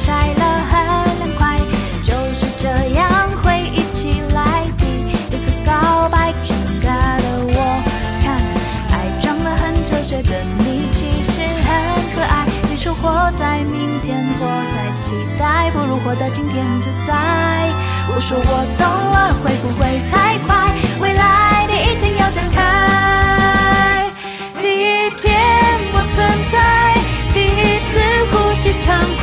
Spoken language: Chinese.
晒了很凉快，就是这样回忆起来，第一次告白，尴尬的我看，爱装了很哲学的你其实很可爱。你说活在明天，活在期待，不如活得今天自在。我说我懂了，会不会太快？未来的一天要展开。第一天我存在，第一次呼吸畅